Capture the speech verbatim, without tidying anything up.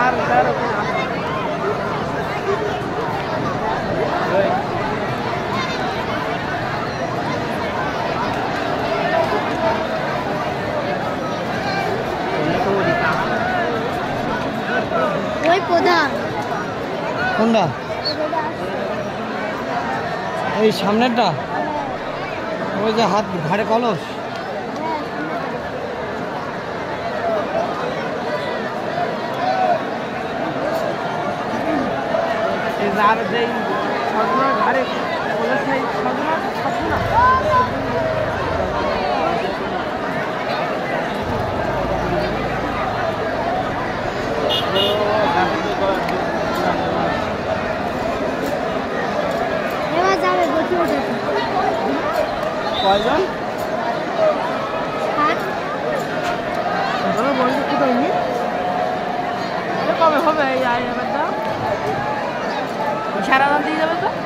ওই প্রধান কোনটা? এই সামনেরটা, ওই যে হাত ঘাড়ে কলস। ঘাড়ে এবার যাবে গতি উঠে কয়জন? কবে হবে এই এবার সারা রাত দিয়ে যাবে তো।